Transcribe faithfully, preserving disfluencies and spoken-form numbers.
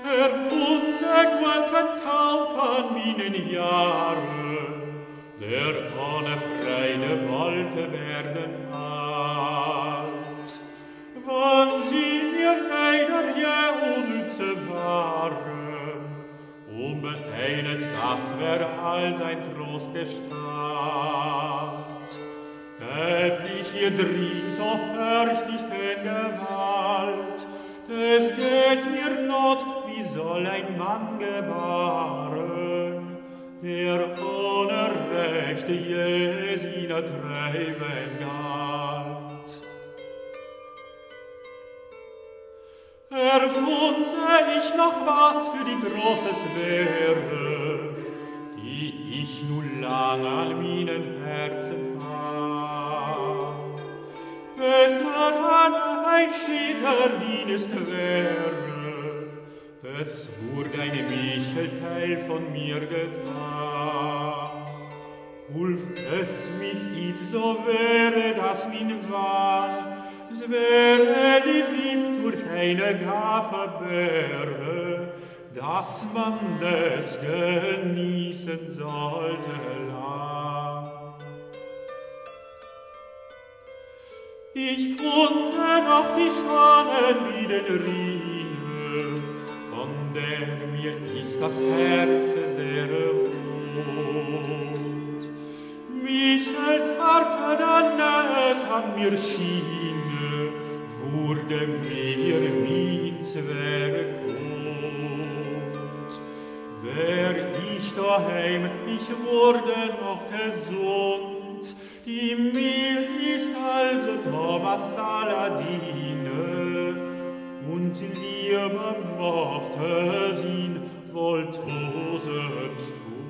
erfunde guten Kauf an meinen Jahren, der ohne Freude wollte werden alt. Wann sie mir einer Jehulze waren, um eines das wär all sein Trost gestatt. Hätt ich ihr drie so fürchtigt in Gewalt, es geht mir not, wie soll ein Mann gebaren, der ohne Recht je seine treiben galt. Erfunde ich noch was für die große Sphäre, die ich nun lang an meinen Herzen hab. Es hat an ein steter Dienst wäre, des wurde ein Michelteil von mir getan. Hulf es mich it, so wäre das mein Wahn, es wäre lieb durch eine Gabe wäre, dass man des genießen sollte lang. Ich funde noch die schönen Liederrine, von der mir ist das Herz sehr rot. Mich als harte Dannes an mir schiene, wurde mir mein Zwerg gut. Wär ich daheim, ich wurde noch gesund, die mir ist also Thomas Saladine, und Liebe mochte sie wohl Tosen stund.